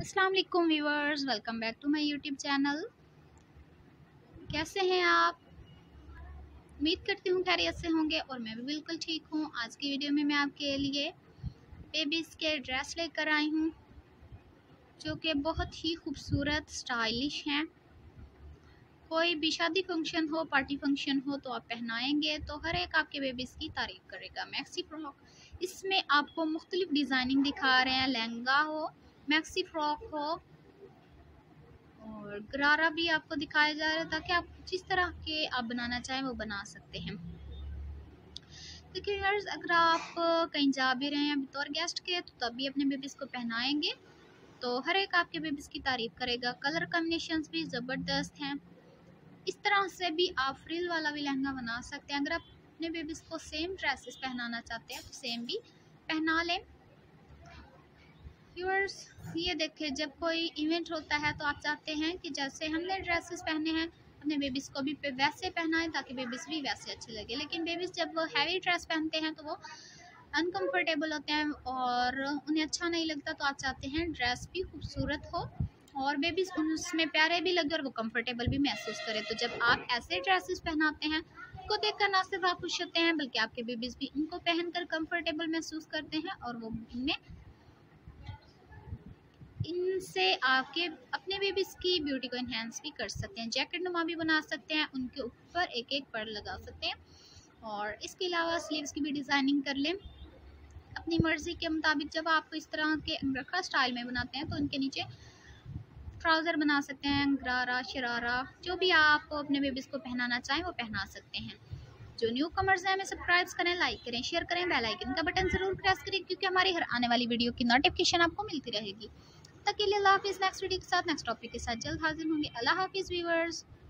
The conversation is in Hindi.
अस्सलाम वालेकुम viewers, welcome back to my YouTube channel. कैसे हैं आप? उम्मीद करती हूँ खैरियत से होंगे और मैं भी बिल्कुल ठीक हूँ। आज की वीडियो में मैं आपके लिए बेबीज़ के ड्रेस लेकर आई हूँ जो कि बहुत ही खूबसूरत स्टाइलिश हैं। कोई भी शादी फंक्शन हो, पार्टी फंक्शन हो तो आप पहनाएंगे तो हर एक आपके बेबीज़ की तारीफ़ करेगा। मैक्सी फ्रॉक, इसमें आपको मुख्तलिफ डिज़ाइनिंग दिखा रहे हैं। लहंगा हो, मैक्सी फ्रॉक हो और गरारा भी आपको दिखाया जा रहा है ताकि आप जिस तरह के आप बनाना चाहें वो बना सकते हैं। देखिए यार्स, अगर आप कहीं जा भी रहे हैं बतौर गेस्ट के तो तब भी अपने बेबीज़ को पहनाएंगे तो हर एक आपके बेबीज़ की तारीफ़ करेगा। कलर कॉम्बिनेशंस भी ज़बरदस्त हैं। इस तरह से भी आप फ्रिल वाला भी लहंगा बना सकते हैं। अगर आप अपने बेबीज़ को सेम ड्रेसेस पहनाना चाहते हैं तो सेम भी पहना लें। व्यूअर्स, ये देखिए, जब कोई इवेंट होता है तो आप चाहते हैं कि जैसे हमने ड्रेसेस पहने हैं अपने बेबीज़ को भी वैसे पहनाएं ताकि बेबीज़ भी वैसे अच्छे लगे। लेकिन बेबीज़ जब वो हैवी ड्रेस पहनते हैं तो वो अनकंफर्टेबल होते हैं और उन्हें अच्छा नहीं लगता। तो आप चाहते हैं ड्रेस भी खूबसूरत हो और बेबीज़ उसमें प्यारे भी लगे और वो कंफर्टेबल भी महसूस करें। तो जब आप ऐसे ड्रेसेस पहनाते हैं उनको देखकर ना सिर्फ आप खुश होते हैं बल्कि आपके बेबीज़ भी उनको पहनकर कंफर्टेबल महसूस करते हैं और वो इनमें इनसे आपके अपने बेबीज़ की ब्यूटी को इन्हेंस भी कर सकते हैं। जैकेट नुमा भी बना सकते हैं, उनके ऊपर एक एक पर्ल लगा सकते हैं और इसके अलावा स्लीव्स की भी डिज़ाइनिंग कर लें अपनी मर्ज़ी के मुताबिक। जब आप इस तरह के अंगरखा स्टाइल में बनाते हैं तो उनके नीचे ट्राउज़र बना सकते हैं, गरारा, शरारा, जो भी आप अपने बेबीज़ को पहनाना चाहें वो पहना सकते हैं। जो न्यू कमर्स हैं हमें सब्सक्राइब करें, लाइक करें, शेयर करें, बेल आइकन का बटन ज़रूर प्रेस करें क्योंकि हमारी हर आने वाली वीडियो की नोटिफिकेशन आपको मिलती रहेगी। तक के लिए अल्लाह हाफिज़। नेक्स्ट वीडियो के साथ, नेक्स्ट टॉपिक के साथ जल्द हाजिर होंगे। अल्लाह हाफिज़ व्यूअर्स।